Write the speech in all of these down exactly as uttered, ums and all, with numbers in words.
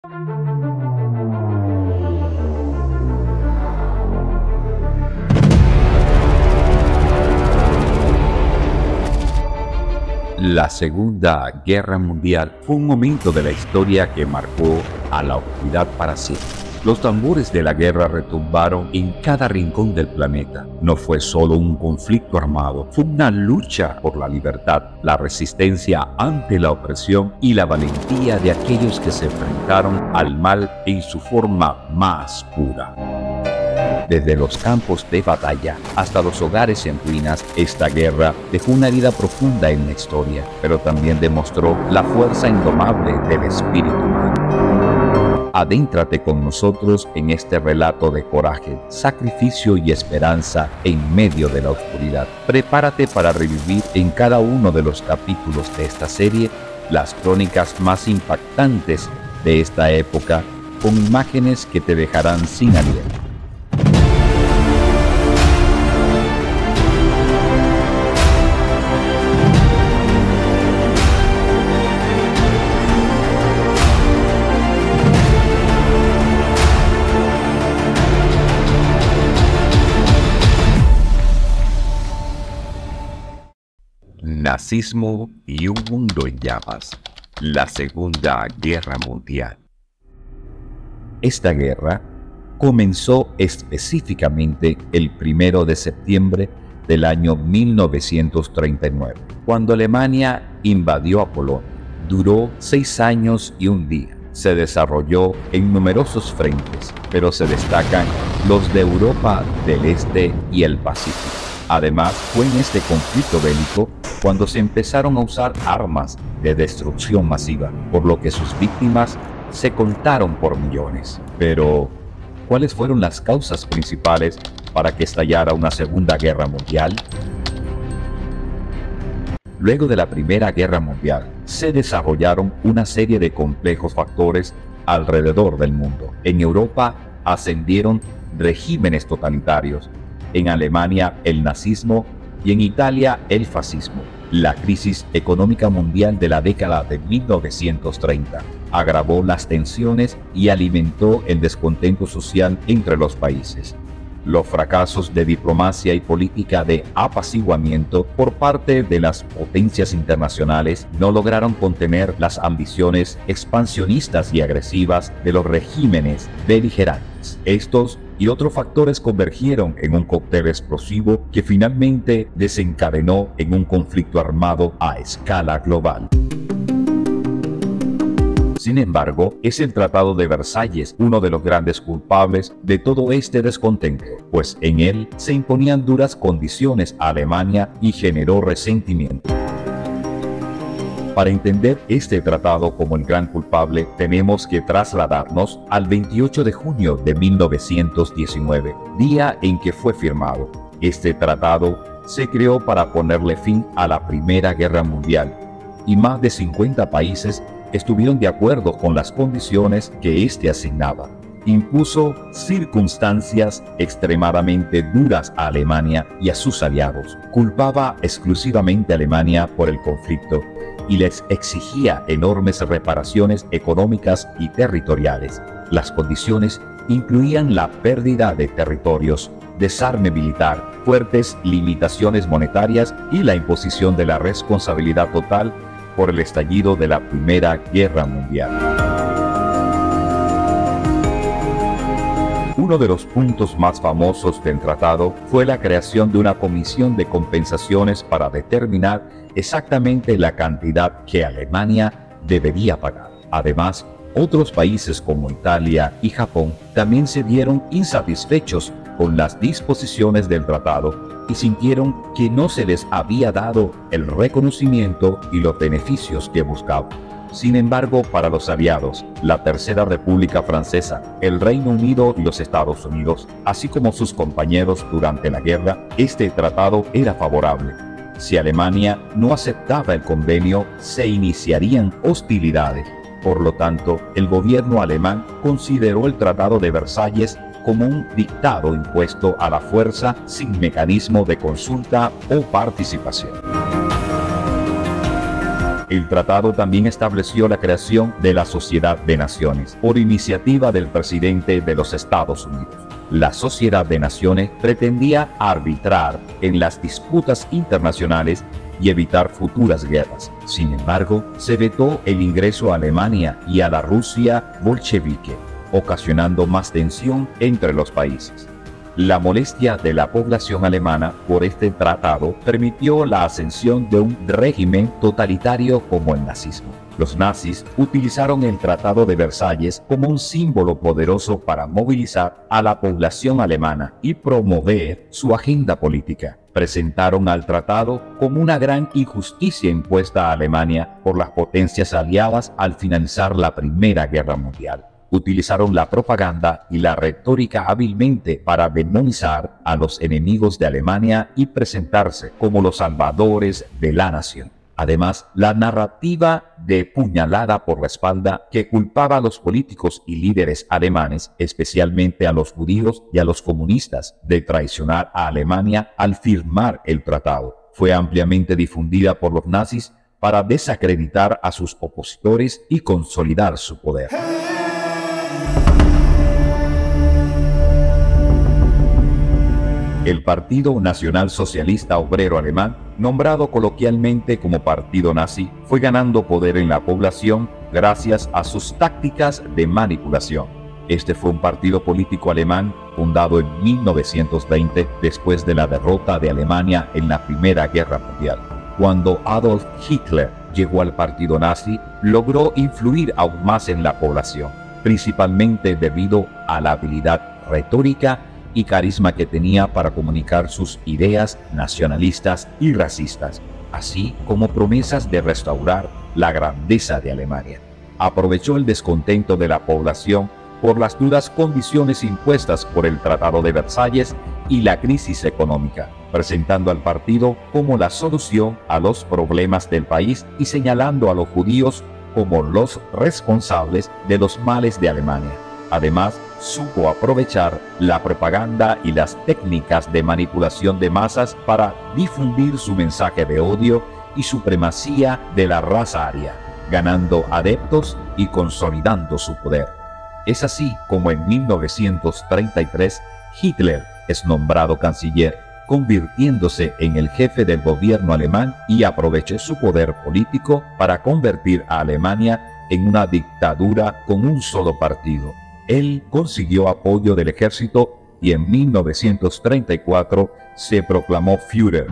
La Segunda Guerra Mundial fue un momento de la historia que marcó a la humanidad para siempre. Los tambores de la guerra retumbaron en cada rincón del planeta. No fue solo un conflicto armado, fue una lucha por la libertad, la resistencia ante la opresión y la valentía de aquellos que se enfrentaron al mal en su forma más pura. Desde los campos de batalla hasta los hogares en ruinas, esta guerra dejó una herida profunda en la historia, pero también demostró la fuerza indomable del espíritu humano. Adéntrate con nosotros en este relato de coraje, sacrificio y esperanza en medio de la oscuridad. Prepárate para revivir en cada uno de los capítulos de esta serie las crónicas más impactantes de esta época, con imágenes que te dejarán sin aliento. Nazismo y un mundo en llamas. La Segunda Guerra Mundial. Esta guerra comenzó específicamente el primero de septiembre del año mil novecientos treinta y nueve, cuando Alemania invadió a Polonia. Duró seis años y un día. Se desarrolló en numerosos frentes, pero se destacan los de Europa del Este y el Pacífico. Además, fue en este conflicto bélico cuando se empezaron a usar armas de destrucción masiva, por lo que sus víctimas se contaron por millones. Pero, ¿cuáles fueron las causas principales para que estallara una Segunda Guerra Mundial? Luego de la Primera Guerra Mundial, se desarrollaron una serie de complejos factores alrededor del mundo. En Europa ascendieron regímenes totalitarios, en Alemania el nazismo y en Italia el fascismo. La crisis económica mundial de la década de mil novecientos treinta agravó las tensiones y alimentó el descontento social entre los países. Los fracasos de diplomacia y política de apaciguamiento por parte de las potencias internacionales no lograron contener las ambiciones expansionistas y agresivas de los regímenes beligerantes. Estos y otros factores convergieron en un cóctel explosivo que finalmente desencadenó en un conflicto armado a escala global. Sin embargo, es el Tratado de Versalles uno de los grandes culpables de todo este descontento, pues en él se imponían duras condiciones a Alemania y generó resentimiento. Para entender este tratado como el gran culpable, tenemos que trasladarnos al veintiocho de junio de mil novecientos diecinueve, día en que fue firmado. Este tratado se creó para ponerle fin a la Primera Guerra Mundial, y más de cincuenta países estuvieron de acuerdo con las condiciones que éste asignaba. Impuso circunstancias extremadamente duras a Alemania y a sus aliados. Culpaba exclusivamente a Alemania por el conflicto y les exigía enormes reparaciones económicas y territoriales. Las condiciones incluían la pérdida de territorios, desarme militar, fuertes limitaciones monetarias y la imposición de la responsabilidad total por el estallido de la Primera Guerra Mundial. Uno de los puntos más famosos del tratado fue la creación de una comisión de compensaciones para determinar exactamente la cantidad que Alemania debería pagar. Además, otros países como Italia y Japón también se vieron insatisfechos con las disposiciones del tratado y sintieron que no se les había dado el reconocimiento y los beneficios que buscaban. Sin embargo, para los aliados, la Tercera República Francesa, el Reino Unido y los Estados Unidos, así como sus compañeros durante la guerra, este tratado era favorable. Si Alemania no aceptaba el convenio, se iniciarían hostilidades. Por lo tanto, el gobierno alemán consideró el Tratado de Versalles como un dictado impuesto a la fuerza sin mecanismo de consulta o participación. El tratado también estableció la creación de la Sociedad de Naciones, por iniciativa del presidente de los Estados Unidos. La Sociedad de Naciones pretendía arbitrar en las disputas internacionales y evitar futuras guerras. Sin embargo, se vetó el ingreso a Alemania y a la Rusia bolchevique, ocasionando más tensión entre los países. La molestia de la población alemana por este tratado permitió la ascensión de un régimen totalitario como el nazismo. Los nazis utilizaron el Tratado de Versalles como un símbolo poderoso para movilizar a la población alemana y promover su agenda política. Presentaron al tratado como una gran injusticia impuesta a Alemania por las potencias aliadas al finalizar la Primera Guerra Mundial. Utilizaron la propaganda y la retórica hábilmente para demonizar a los enemigos de Alemania y presentarse como los salvadores de la nación. Además, la narrativa de puñalada por la espalda que culpaba a los políticos y líderes alemanes, especialmente a los judíos y a los comunistas, de traicionar a Alemania al firmar el tratado, fue ampliamente difundida por los nazis para desacreditar a sus opositores y consolidar su poder. El Partido Nacional Socialista Obrero Alemán, nombrado coloquialmente como Partido Nazi, fue ganando poder en la población gracias a sus tácticas de manipulación. Este fue un partido político alemán fundado en mil novecientos veinte después de la derrota de Alemania en la Primera Guerra Mundial. Cuando Adolf Hitler llegó al Partido Nazi, logró influir aún más en la población, principalmente debido a la habilidad retórica y carisma que tenía para comunicar sus ideas nacionalistas y racistas, así como promesas de restaurar la grandeza de Alemania. Aprovechó el descontento de la población por las duras condiciones impuestas por el Tratado de Versalles y la crisis económica, presentando al partido como la solución a los problemas del país y señalando a los judíos como los responsables de los males de Alemania. Además, supo aprovechar la propaganda y las técnicas de manipulación de masas para difundir su mensaje de odio y supremacía de la raza aria, ganando adeptos y consolidando su poder. Es así como en mil novecientos treinta y tres Hitler es nombrado canciller, convirtiéndose en el jefe del gobierno alemán, y aprovechó su poder político para convertir a Alemania en una dictadura con un solo partido. Él consiguió apoyo del ejército y en mil novecientos treinta y cuatro se proclamó Führer.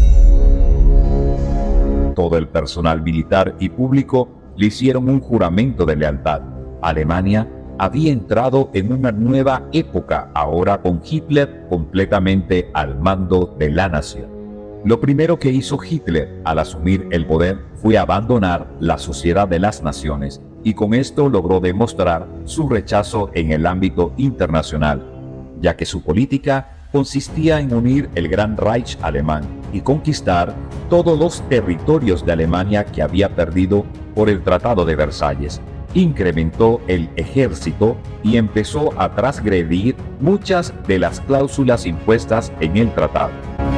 Todo el personal militar y público le hicieron un juramento de lealtad. Alemania había entrado en una nueva época, ahora con Hitler completamente al mando de la nación. Lo primero que hizo Hitler al asumir el poder fue abandonar la Sociedad de las Naciones, y con esto logró demostrar su rechazo en el ámbito internacional, ya que su política consistía en unir el Gran Reich alemán y conquistar todos los territorios de Alemania que había perdido por el Tratado de Versalles. Incrementó el ejército y empezó a transgredir muchas de las cláusulas impuestas en el tratado.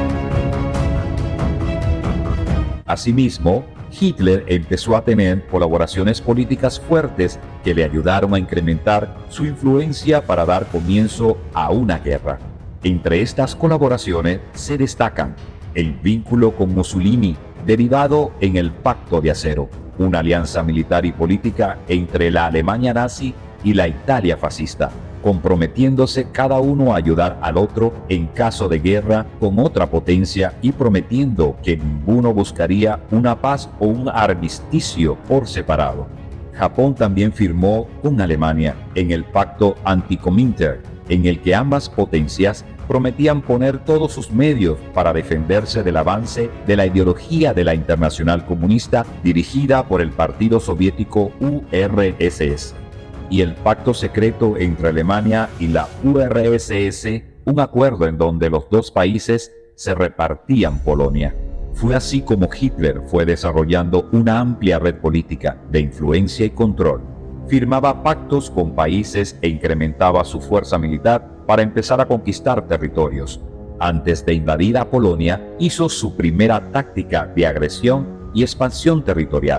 Asimismo, Hitler empezó a tener colaboraciones políticas fuertes que le ayudaron a incrementar su influencia para dar comienzo a una guerra. Entre estas colaboraciones se destacan el vínculo con Mussolini, derivado en el Pacto de Acero, una alianza militar y política entre la Alemania nazi y la Italia fascista, comprometiéndose cada uno a ayudar al otro en caso de guerra con otra potencia y prometiendo que ninguno buscaría una paz o un armisticio por separado. Japón también firmó con Alemania en el Pacto Anti-Comintern, en el que ambas potencias prometían poner todos sus medios para defenderse del avance de la ideología de la Internacional Comunista dirigida por el Partido Soviético U R S S. Y el pacto secreto entre Alemania y la U R S S, un acuerdo en donde los dos países se repartían Polonia. Fue así como Hitler fue desarrollando una amplia red política de influencia y control. Firmaba pactos con países e incrementaba su fuerza militar para empezar a conquistar territorios. Antes de invadir a Polonia, hizo su primera táctica de agresión y expansión territorial,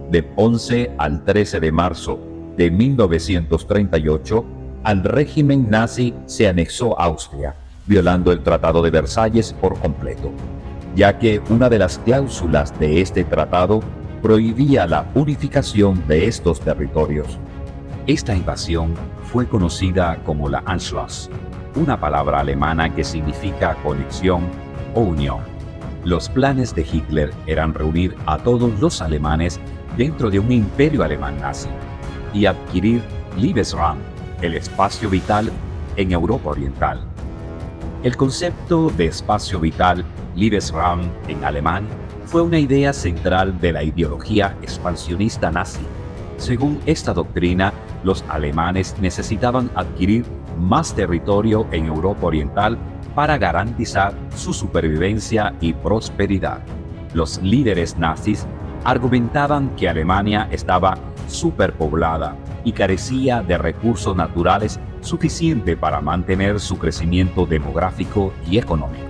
Del once al trece de marzo de mil novecientos treinta y ocho, al régimen nazi se anexó Austria, violando el Tratado de Versalles por completo, ya que una de las cláusulas de este tratado prohibía la unificación de estos territorios. Esta invasión fue conocida como la Anschluss, una palabra alemana que significa conexión o unión. Los planes de Hitler eran reunir a todos los alemanes dentro de un imperio alemán nazi y adquirir Lebensraum, el espacio vital, en Europa Oriental. El concepto de espacio vital, Lebensraum en alemán, fue una idea central de la ideología expansionista nazi. Según esta doctrina, los alemanes necesitaban adquirir más territorio en Europa Oriental para garantizar su supervivencia y prosperidad. Los líderes nazis argumentaban que Alemania estaba superpoblada y carecía de recursos naturales suficientes para mantener su crecimiento demográfico y económico.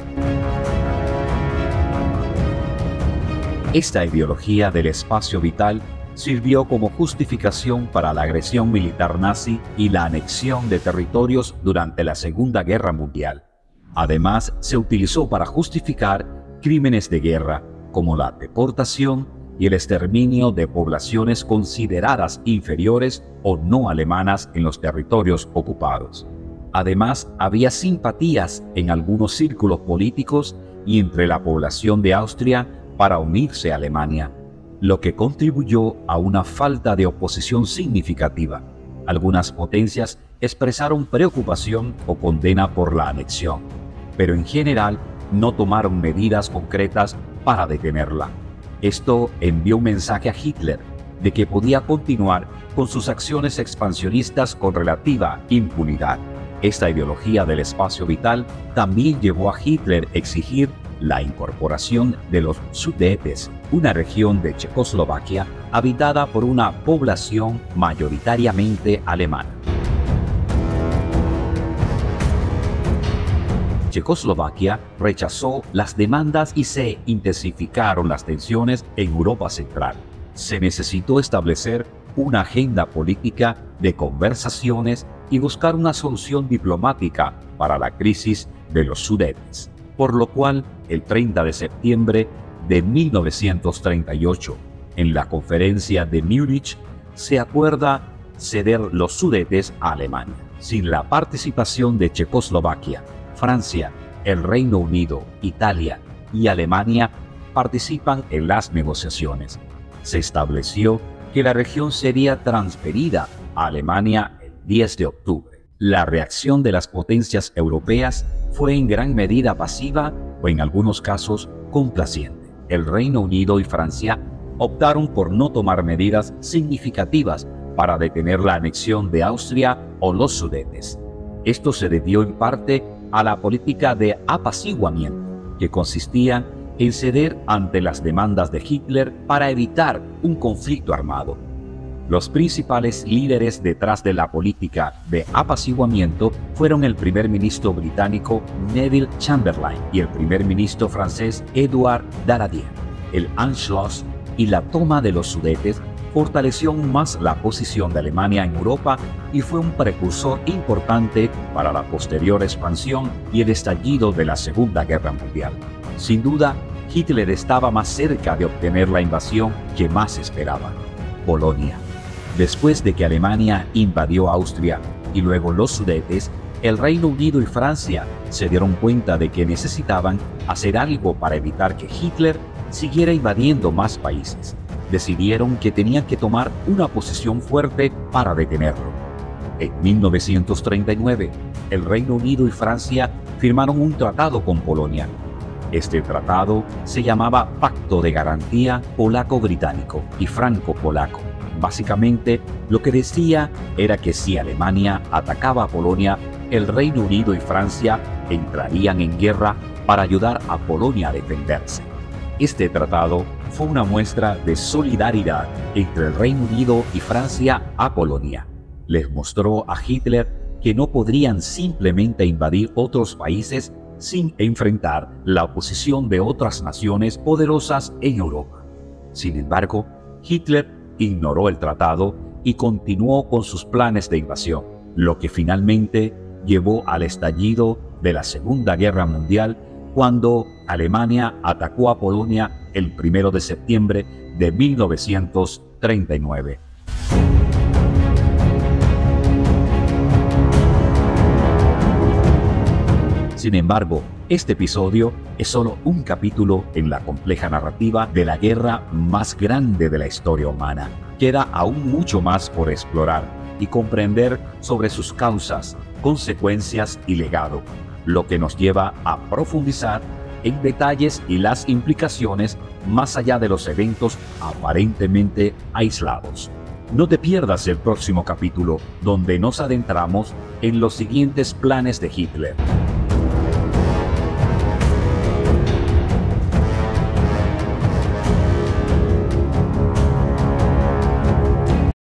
Esta ideología del espacio vital sirvió como justificación para la agresión militar nazi y la anexión de territorios durante la Segunda Guerra Mundial. Además, se utilizó para justificar crímenes de guerra, como la deportación y el exterminio de poblaciones consideradas inferiores o no alemanas en los territorios ocupados. Además, había simpatías en algunos círculos políticos y entre la población de Austria para unirse a Alemania, lo que contribuyó a una falta de oposición significativa. Algunas potencias expresaron preocupación o condena por la anexión, pero en general no tomaron medidas concretas para detenerla. Esto envió un mensaje a Hitler de que podía continuar con sus acciones expansionistas con relativa impunidad. Esta ideología del espacio vital también llevó a Hitler a exigir la incorporación de los Sudetes, una región de Checoslovaquia habitada por una población mayoritariamente alemana. Checoslovaquia rechazó las demandas y se intensificaron las tensiones en Europa Central. Se necesitó establecer una agenda política de conversaciones y buscar una solución diplomática para la crisis de los Sudetes, por lo cual el treinta de septiembre de mil novecientos treinta y ocho, en la conferencia de Múnich, se acuerda ceder los Sudetes a Alemania. Sin la participación de Checoslovaquia, Francia, el Reino Unido, Italia y Alemania participan en las negociaciones. Se estableció que la región sería transferida a Alemania el diez de octubre. La reacción de las potencias europeas fue en gran medida pasiva o en algunos casos complaciente. El Reino Unido y Francia optaron por no tomar medidas significativas para detener la anexión de Austria o los Sudetes. Esto se debió en parte a la política de apaciguamiento, que consistía en ceder ante las demandas de Hitler para evitar un conflicto armado. Los principales líderes detrás de la política de apaciguamiento fueron el primer ministro británico Neville Chamberlain y el primer ministro francés Édouard Daladier. El Anschluss y la toma de los Sudetes fortaleció aún más la posición de Alemania en Europa y fue un precursor importante para la posterior expansión y el estallido de la Segunda Guerra Mundial. Sin duda, Hitler estaba más cerca de obtener la invasión que más esperaba: Polonia. Después de que Alemania invadió Austria y luego los Sudetes, el Reino Unido y Francia se dieron cuenta de que necesitaban hacer algo para evitar que Hitler siguiera invadiendo más países. Decidieron que tenían que tomar una posición fuerte para detenerlo. En mil novecientos treinta y nueve, el Reino Unido y Francia firmaron un tratado con Polonia. Este tratado se llamaba Pacto de Garantía Polaco-Británico y Franco-Polaco. Básicamente, lo que decía era que si Alemania atacaba a Polonia, el Reino Unido y Francia entrarían en guerra para ayudar a Polonia a defenderse. Este tratado fue una muestra de solidaridad entre el Reino Unido y Francia a Polonia. Les mostró a Hitler que no podrían simplemente invadir otros países sin enfrentar la oposición de otras naciones poderosas en Europa. Sin embargo, Hitler ignoró el tratado y continuó con sus planes de invasión, lo que finalmente llevó al estallido de la Segunda Guerra Mundial, cuando Alemania atacó a Polonia el primero de septiembre de mil novecientos treinta y nueve. Sin embargo, este episodio es solo un capítulo en la compleja narrativa de la guerra más grande de la historia humana. Queda aún mucho más por explorar y comprender sobre sus causas, consecuencias y legado, lo que nos lleva a profundizar en detalles y las implicaciones más allá de los eventos aparentemente aislados. No te pierdas el próximo capítulo, donde nos adentramos en los siguientes planes de Hitler.